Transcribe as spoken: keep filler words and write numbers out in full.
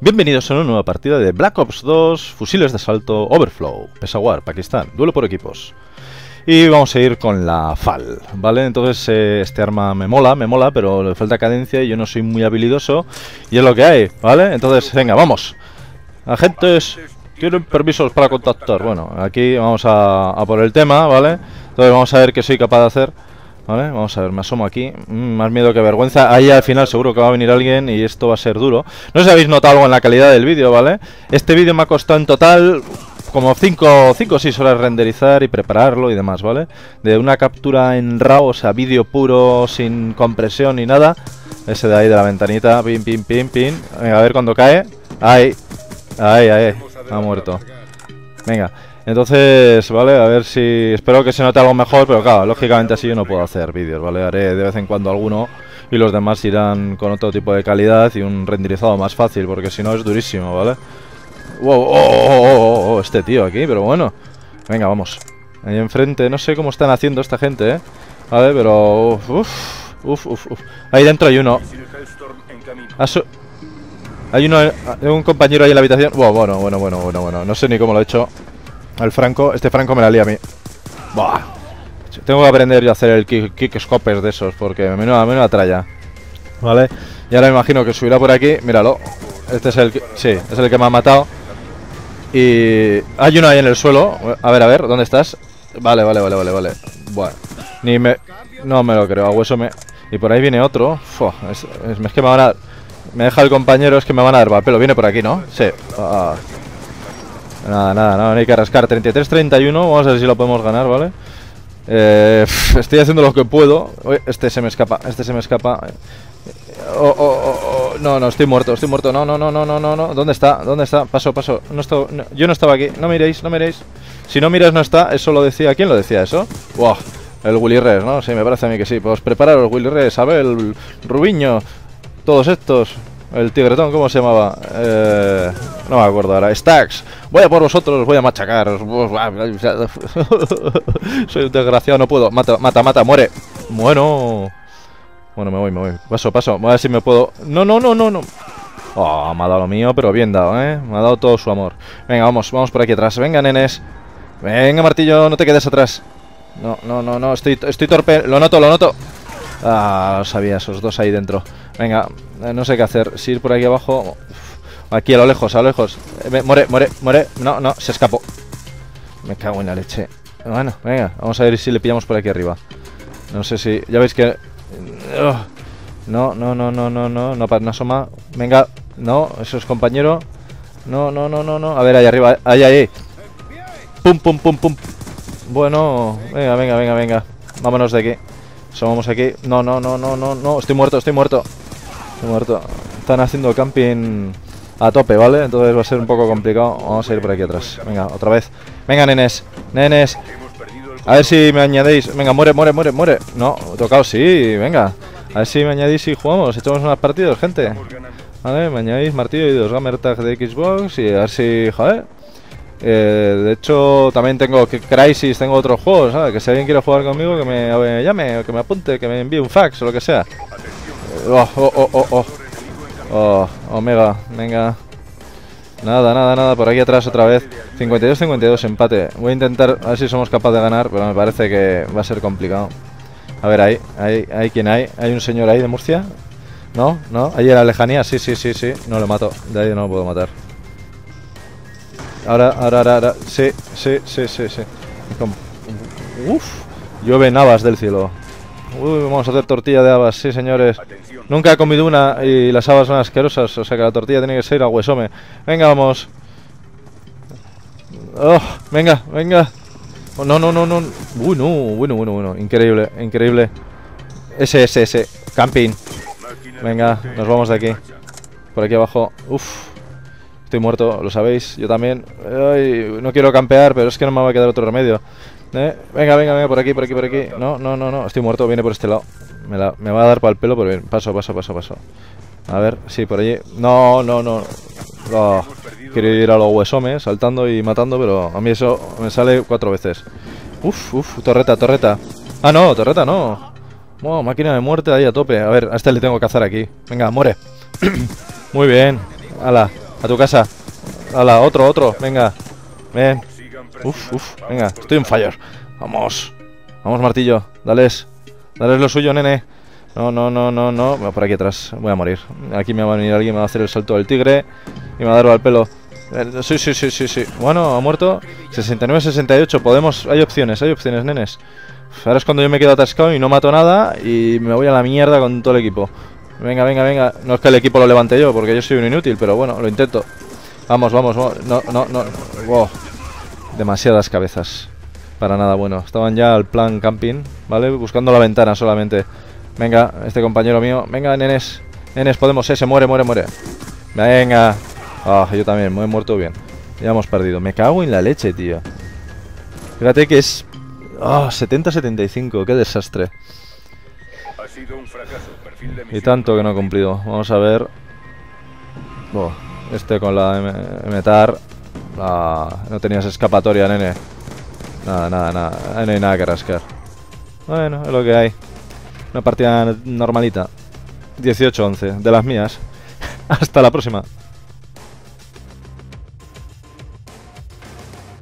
Bienvenidos a una nueva partida de Black Ops dos, fusiles de asalto, Overflow, Peshawar, Pakistán, duelo por equipos. Y vamos a ir con la F A L, ¿vale? Entonces eh, este arma me mola, me mola, pero le falta cadencia y yo no soy muy habilidoso. Y es lo que hay, ¿vale? Entonces, venga, vamos. Agentes, ¿tienen permisos para contactar? Bueno, aquí vamos a, a por el tema, ¿vale? Entonces vamos a ver qué soy capaz de hacer. Vale, vamos a ver, me asomo aquí. mm, Más miedo que vergüenza. Ahí al final seguro que va a venir alguien y esto va a ser duro. No sé si habéis notado algo en la calidad del vídeo, ¿vale? Este vídeo me ha costado en total como cinco o seis horas renderizar y prepararlo y demás, ¿vale? De una captura en RAW, o sea, vídeo puro, sin compresión ni nada. Ese de ahí de la ventanita, pin, pin, pin, pin. Venga, a ver cuando cae. Ahí, ahí, ahí, ha muerto. Venga. Entonces, vale, a ver si... Espero que se note algo mejor, pero claro, lógicamente así yo no puedo hacer vídeos, ¿vale? Haré de vez en cuando alguno y los demás irán con otro tipo de calidad y un renderizado más fácil, porque si no es durísimo, ¿vale? Wow, oh, oh, oh, oh, este tío aquí, pero bueno. Venga, vamos. Ahí enfrente, no sé cómo están haciendo esta gente, ¿eh? Vale, pero... Uf, uf, uf, uf. Ahí dentro hay uno. Asu... Hay uno, hay un compañero ahí en la habitación. Wow, bueno, bueno, bueno, bueno, bueno. No sé ni cómo lo he hecho. El Franco, este Franco me la lía a mí. Buah. Tengo que aprender yo a hacer el kick, kick scopers de esos, porque menuda, menuda tralla. Vale. Y ahora me imagino que subirá por aquí. Míralo. Este es el que, sí, es el que me ha matado. Y hay uno ahí en el suelo. A ver, a ver, ¿dónde estás? Vale, vale, vale, vale, vale. Bueno, ni me... No me lo creo, a hueso me... Y por ahí viene otro. Fua, es, es, es que me van a... Me deja el compañero, es que me van a dar papel. Viene por aquí, ¿no? Sí. Ah. Nada, nada, no, no hay que rascar. Treinta y tres treinta y uno, vamos a ver si lo podemos ganar, ¿vale? Eh, estoy haciendo lo que puedo. Uy, este se me escapa, este se me escapa. Oh, oh, oh, oh. No, no, estoy muerto, estoy muerto. No, no, no, no, no, no, no. ¿Dónde está? ¿Dónde está? Paso, paso. No estoy, no, yo no estaba aquí. No miréis, no miréis. Si no miras no está. Eso lo decía. ¿Quién lo decía eso? Wow, el Willy Res, ¿no? Sí, me parece a mí que sí. Pues prepararos, Willy Res, Abel, Rubiño, todos estos. El tigretón, ¿cómo se llamaba? Eh, no me acuerdo ahora. Stacks. Voy a por vosotros, voy a machacar. Soy un desgraciado, no puedo. Mata, mata, mata, muere. Bueno. Bueno, me voy, me voy. Paso, paso. Voy a ver si me puedo... No, no, no, no, no. Oh, me ha dado lo mío, pero bien dado, ¿eh? Me ha dado todo su amor. Venga, vamos, vamos por aquí atrás. Venga, nenes. Venga, martillo, no te quedes atrás. No, no, no, no. Estoy, estoy torpe. Lo noto, lo noto. Ah, lo sabía, esos dos ahí dentro. Venga, no sé qué hacer. Si ir por aquí abajo. Aquí a lo lejos, a lo lejos. eh, Muere, muere, muere. No, no, se escapó. Me cago en la leche. Bueno, venga, vamos a ver si le pillamos por aquí arriba. No sé si... Ya veis que... No, no, no, no, no, no. No, no asoma. Venga, no, eso es compañero. No, no, no, no, no. A ver, ahí arriba, ahí, ahí. Pum, pum, pum, pum. Bueno, venga, venga, venga, venga. Vámonos de aquí. Somos aquí. No, no, no, no, no, no. Estoy muerto, estoy muerto. Estoy muerto. Están haciendo camping a tope, ¿vale? Entonces va a ser un poco complicado. Vamos a ir por aquí atrás. Venga, otra vez. Venga, nenes. Nenes. A ver si me añadéis. Venga, muere, muere, muere, muere. No, he tocado, sí. Venga. A ver si me añadéis y jugamos. Echamos unas partidas, gente. Vale, me añadéis martillo y dos gamer tag de Xbox. Y a ver si... Joder. Eh, de hecho, también tengo Crysis, tengo otros juegos, ¿sabes? Que si alguien quiere jugar conmigo, que me, me llame, que me apunte, que me envíe un fax o lo que sea. Oh, oh, oh, oh, oh. Oh, Omega, venga. Nada, nada, nada, por aquí atrás otra vez. cincuenta y dos cincuenta y dos, empate. Voy a intentar, a ver si somos capaces de ganar, pero me parece que va a ser complicado. A ver, ahí, ahí, ahí, ¿quién hay? ¿Hay un señor ahí de Murcia? ¿No? ¿No? Ahí en la lejanía, sí, sí, sí, sí. No lo mato, de ahí no lo puedo matar. Ahora, ahora, ahora, ahora. Sí, sí, sí, sí, sí. Uf, llueven habas del cielo. Uy, vamos a hacer tortilla de habas, sí, señores. Nunca he comido una y las habas son asquerosas, o sea que la tortilla tiene que ser a huesome. Venga, vamos. Oh, venga, venga. Oh, no, no, no, no. Uy, no, bueno, bueno, bueno. Increíble, increíble. Ese, ese, ese. Camping. Venga, nos vamos de aquí. Por aquí abajo. Uf. Estoy muerto, lo sabéis, yo también. Ay, no quiero campear, pero es que no me va a quedar otro remedio. ¿Eh? Venga, venga, venga, por aquí, por aquí, por aquí. No, no, no, no, estoy muerto, viene por este lado. Me, la, me va a dar para el pelo, pero bien. Paso, paso, paso, paso. A ver, sí, por allí. No, no, no. Oh, quiero ir a los huesomes, saltando y matando, pero a mí eso me sale cuatro veces. Uf, uf, torreta, torreta. Ah, no, torreta no. Oh, máquina de muerte ahí a tope. A ver, a este le tengo que cazar aquí. Venga, muere. Muy bien. Ala. A tu casa. Hala, otro, otro. Venga. Ven. Uf, uf. Venga, estoy en fire. Vamos. Vamos, martillo. Dales. Dales lo suyo, nene. No, no, no, no, no. Voy por aquí atrás. Voy a morir. Aquí me va a venir alguien, me va a hacer el salto del tigre. Y me va a darlo al pelo. Sí, sí, sí, sí, sí. Bueno, ha muerto. sesenta y nueve, sesenta y ocho. Podemos... Hay opciones, hay opciones, nenes. Ahora es cuando yo me quedo atascado y no mato nada. Y me voy a la mierda con todo el equipo. Venga, venga, venga. No es que el equipo lo levante yo, porque yo soy un inútil, pero bueno, lo intento. Vamos, vamos, vamos. No, no, no. Wow. Demasiadas cabezas. Para nada bueno. Estaban ya al plan camping, ¿vale? Buscando la ventana solamente. Venga, este compañero mío. Venga, nenes. Nenes, podemos. Eh, se muere, muere, muere. Venga. Ah, yo también, me he muerto bien. Ya hemos perdido. Me cago en la leche, tío. Fíjate que es... Ah, setenta a setenta y cinco. Qué desastre. Ha sido un fracaso. Perfil de Y misión. tanto que no he cumplido. Vamos a ver. Oh, este con la M Metar. Ah, no tenías escapatoria, nene. Nada, nada, nada. Ahí no hay nada que rascar. Bueno, es lo que hay. Una partida normalita. dieciocho once. De las mías. Hasta la próxima.